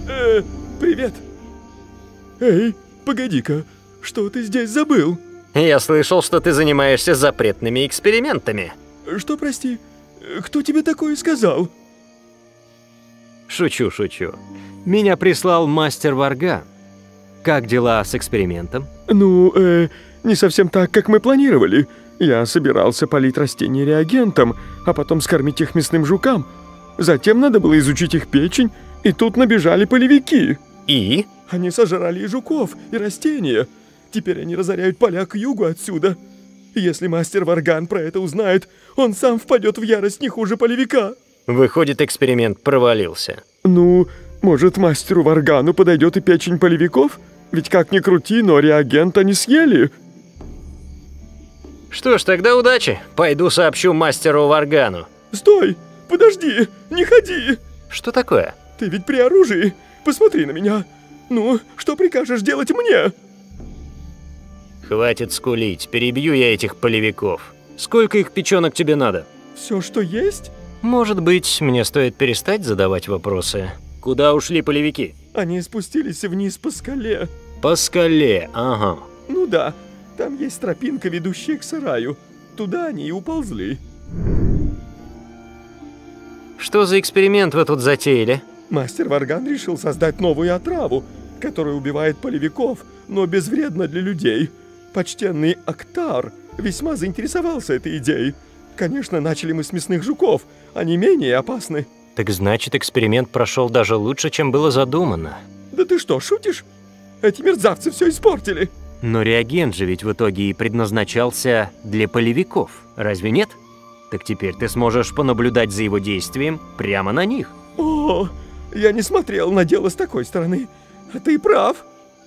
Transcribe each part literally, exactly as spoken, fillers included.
Э, привет. Эй, погоди-ка, что ты здесь забыл? Я слышал, что ты занимаешься запретными экспериментами. Что, прости? Кто тебе такое сказал? Шучу, шучу. Меня прислал мастер Варган. Как дела с экспериментом? Ну, э, не совсем так, как мы планировали. Я собирался полить растения реагентом, а потом скормить их мясным жукам. Затем надо было изучить их печень, и тут набежали полевики. И? Они сожрали и жуков, и растения. Теперь они разоряют поля к югу отсюда. Если мастер Варган про это узнает, он сам впадет в ярость не хуже полевика. Выходит, эксперимент провалился. Ну, может, мастеру Варгану подойдет и печень полевиков? Ведь как ни крути, но реагент они съели. Что ж, тогда удачи. Пойду сообщу мастеру Варгану. Стой! Подожди! Не ходи! Что такое? Ты ведь при оружии. Посмотри на меня. Ну, что прикажешь делать мне? Хватит скулить, перебью я этих полевиков. Сколько их печенок тебе надо? Все, что есть? Может быть, мне стоит перестать задавать вопросы. Куда ушли полевики? Они спустились вниз по скале. По скале, ага. Ну да, там есть тропинка, ведущая к сараю. Туда они и уползли. Что за эксперимент вы тут затеяли? Мастер Варган решил создать новую отраву, которая убивает полевиков, но безвредна для людей. Почтенный Актар весьма заинтересовался этой идеей. Конечно, начали мы с мясных жуков, они менее опасны. Так значит, эксперимент прошел даже лучше, чем было задумано. Да ты что, шутишь? Эти мерзавцы все испортили. Но реагент же ведь в итоге и предназначался для полевиков, разве нет? Так теперь ты сможешь понаблюдать за его действием прямо на них. О, я не смотрел на дело с такой стороны. А ты прав.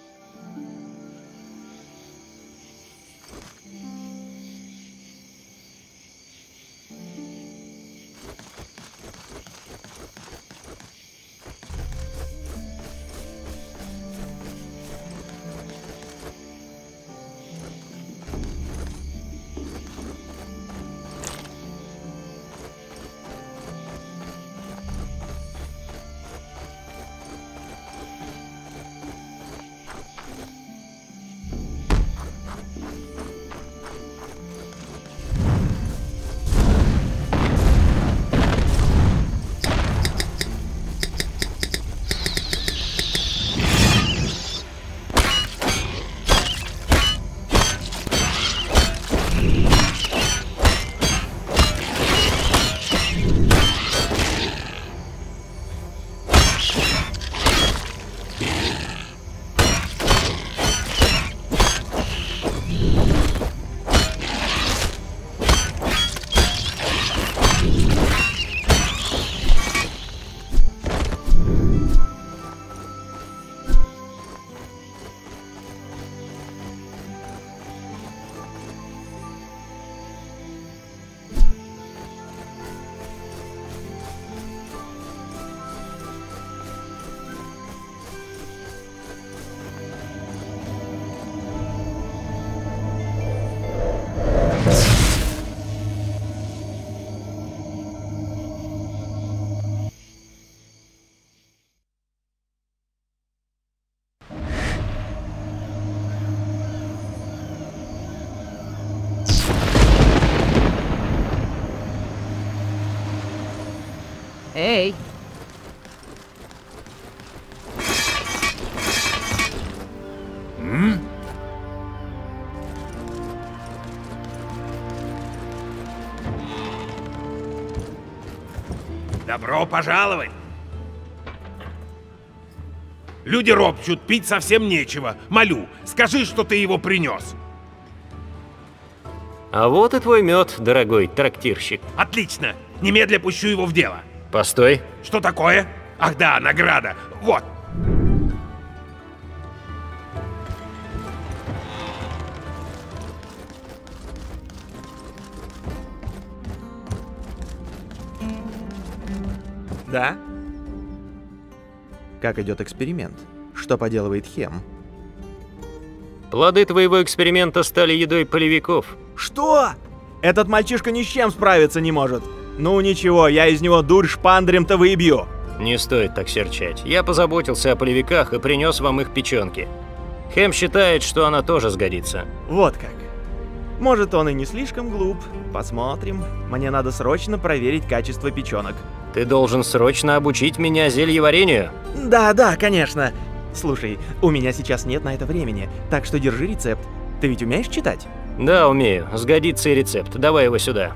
Эй! М? Добро пожаловать! Люди ропчут, пить совсем нечего. Молю, скажи, что ты его принес. А вот и твой мед, дорогой трактирщик. Отлично! Немедля пущу его в дело. Постой. Что такое? Ах да, награда. Вот. Да? Как идет эксперимент? Что поделывает Хем? Плоды твоего эксперимента стали едой полевиков. Что? Этот мальчишка ни с чем справиться не может. Ну ничего, я из него дурь шпандрем-то выбью. Не стоит так серчать. Я позаботился о полевиках и принес вам их печенки. Хэм считает, что она тоже сгодится. Вот как. Может, он и не слишком глуп. Посмотрим. Мне надо срочно проверить качество печенок. Ты должен срочно обучить меня зельеварению. Да, да, конечно. Слушай, у меня сейчас нет на это времени, так что держи рецепт. Ты ведь умеешь читать? Да, умею. Сгодится и рецепт. Давай его сюда.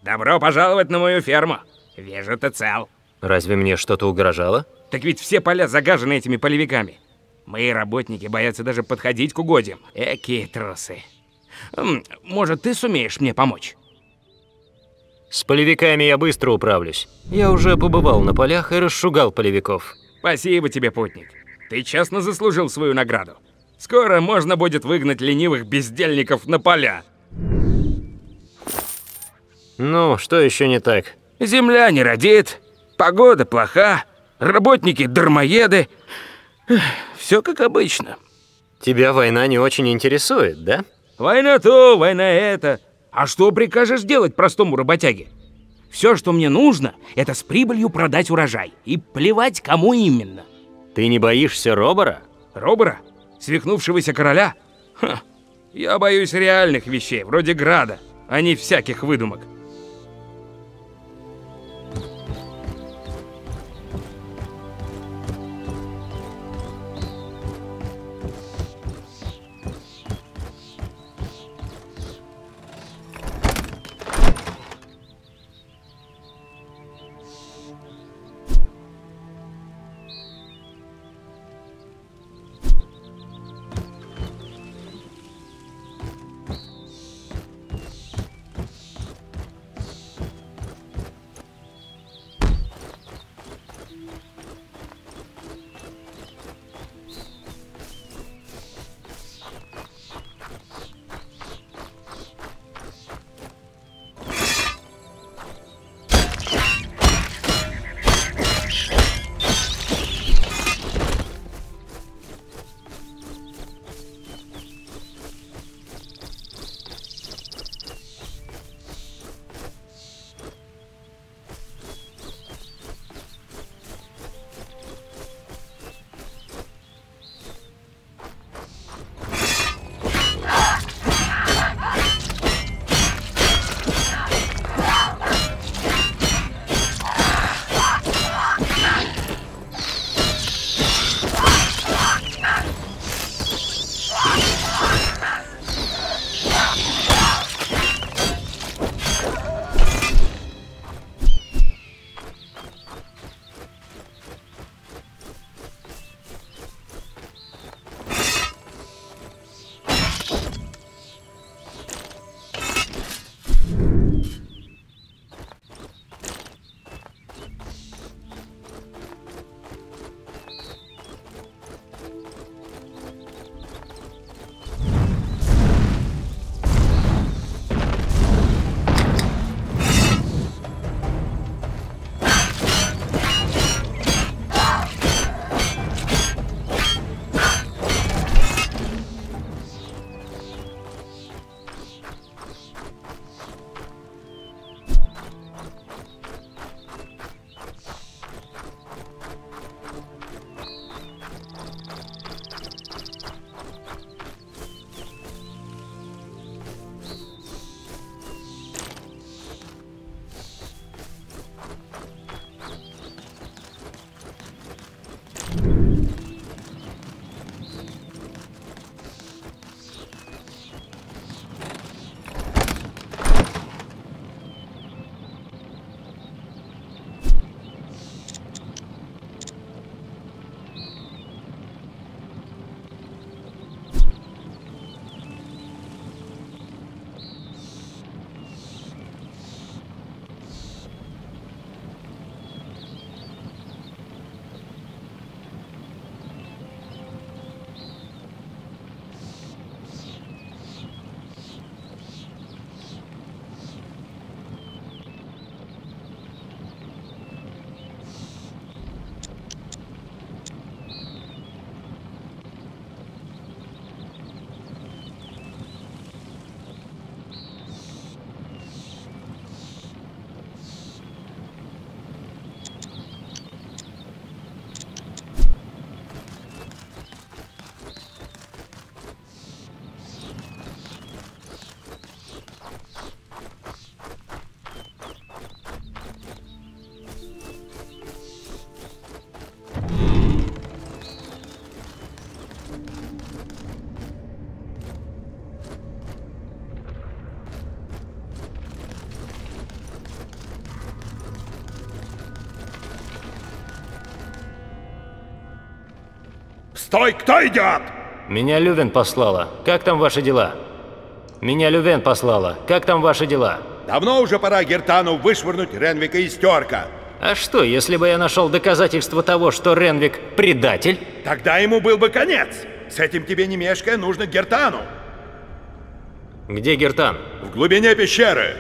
Добро пожаловать на мою ферму. Вижу, ты цел. Разве мне что-то угрожало? Так ведь все поля загажены этими полевиками. Мои работники боятся даже подходить к угодьям. Экие трусы. М, Может, ты сумеешь мне помочь? С полевиками я быстро управлюсь. Я уже побывал на полях и расшугал полевиков. Спасибо тебе, путник. Ты честно заслужил свою награду. Скоро можно будет выгнать ленивых бездельников на поля. Ну, что еще не так? Земля не родит, погода плоха, работники дармоеды. Все как обычно. Тебя война не очень интересует, да? Война то, война это. А что прикажешь делать простому работяге? Все, что мне нужно, это с прибылью продать урожай. И плевать, кому именно. Ты не боишься Робора? Робора? Свихнувшегося короля? Ха. Я боюсь реальных вещей, вроде града, а не всяких выдумок. Стой, кто идет? Меня Лювен послала. Как там ваши дела? Меня Лювен послала. Как там ваши дела? Давно уже пора Гертану вышвырнуть Ренвика из Терка. А что, если бы я нашел доказательства того, что Ренвик предатель? Тогда ему был бы конец. С этим тебе не мешкая нужно к Гертану. Где Гертан? В глубине пещеры.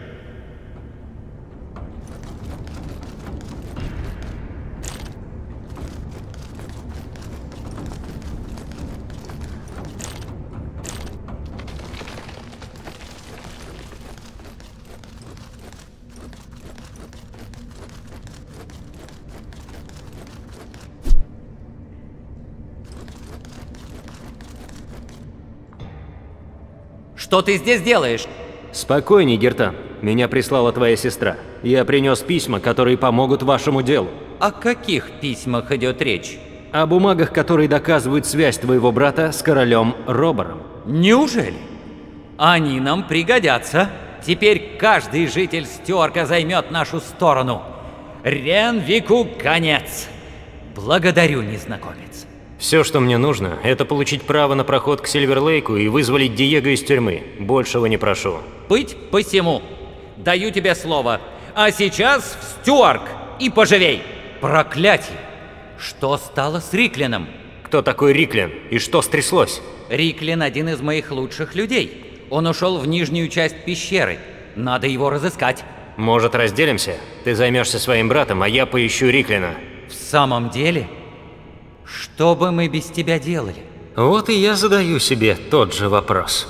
Что ты здесь делаешь? Спокойней, Гертан. Меня прислала твоя сестра. Я принес письма, которые помогут вашему делу. О каких письмах идет речь? О бумагах, которые доказывают связь твоего брата с королем Робором. Неужели? Они нам пригодятся. Теперь каждый житель Стюарка займет нашу сторону. Ренвику конец. Благодарю, незнакомец. Все, что мне нужно, это получить право на проход к Сильверлейку и вызволить Диего из тюрьмы. Большего не прошу. Быть посему. Даю тебе слово. А сейчас в Стюарк и поживей. Проклятие! Что стало с Риклином? Кто такой Риклин и что стряслось? Риклин один из моих лучших людей. Он ушел в нижнюю часть пещеры. Надо его разыскать. Может, разделимся? Ты займешься своим братом, а я поищу Риклина. В самом деле? Что бы мы без тебя делали? Вот и я задаю себе тот же вопрос.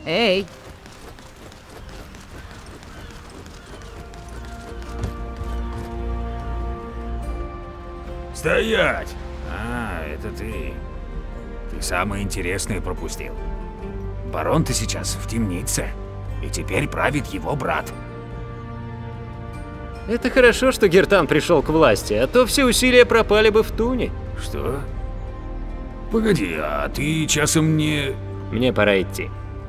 Эй! Стоять! А, это ты. Ты самое интересное пропустил. Барон-то сейчас в темнице, и теперь правит его брат. Это хорошо, что Гертан пришел к власти, а то все усилия пропали бы в туне. Что? Погоди, а ты часом не... Мне пора идти.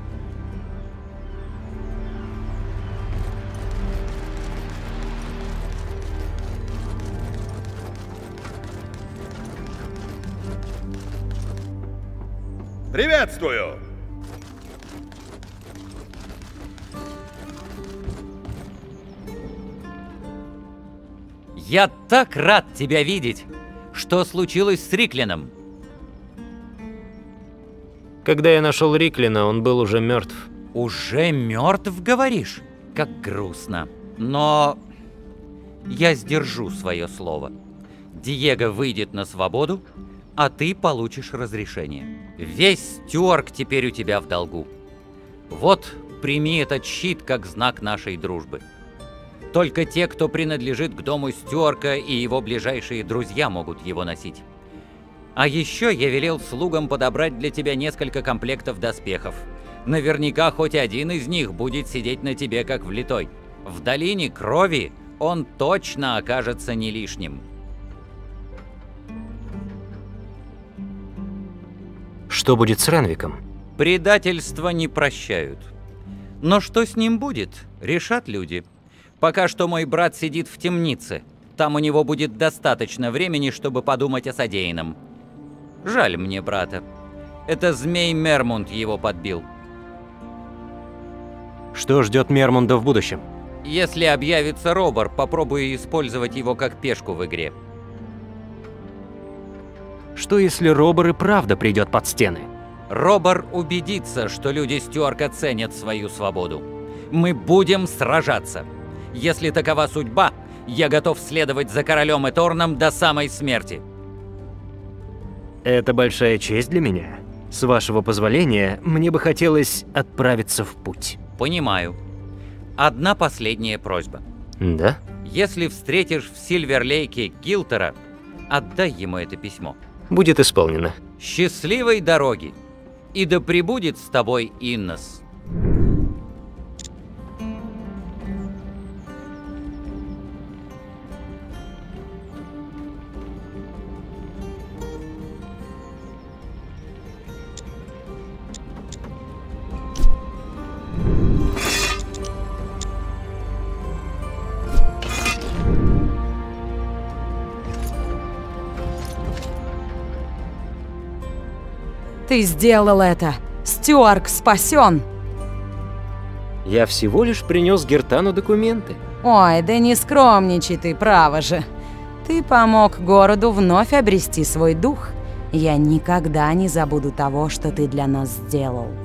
Приветствую! Я так рад тебя видеть! Что случилось с Риклином? Когда я нашел Риклина, он был уже мертв. Уже мертв, говоришь? Как грустно. Но я сдержу свое слово. Диего выйдет на свободу, а ты получишь разрешение. Весь Стюарк теперь у тебя в долгу. Вот, прими этот щит как знак нашей дружбы. Только те, кто принадлежит к дому Стюарка, и его ближайшие друзья могут его носить. А еще я велел слугам подобрать для тебя несколько комплектов доспехов. Наверняка хоть один из них будет сидеть на тебе как влитой. В долине крови он точно окажется не лишним. Что будет с Ренвиком? Предательство не прощают. Но что с ним будет, решат люди. Пока что мой брат сидит в темнице. Там у него будет достаточно времени, чтобы подумать о содеянном. Жаль мне брата. Это змей Мермунд его подбил. Что ждет Мермунда в будущем? Если объявится Робор, попробую использовать его как пешку в игре. Что если Робор и правда придет под стены? Робор убедится, что люди Стюарка ценят свою свободу. Мы будем сражаться. Если такова судьба, я готов следовать за королем Эторном до самой смерти. Это большая честь для меня. С вашего позволения, мне бы хотелось отправиться в путь. Понимаю. Одна последняя просьба. Да? Если встретишь в Сильверлейке Гилтера, отдай ему это письмо. Будет исполнено. Счастливой дороги! И да пребудет с тобой Иннос. Ты сделал это! Стюарк спасен! Я всего лишь принес Гертану документы. Ой, да не скромничай ты, право же. Ты помог городу вновь обрести свой дух. Я никогда не забуду того, что ты для нас сделал.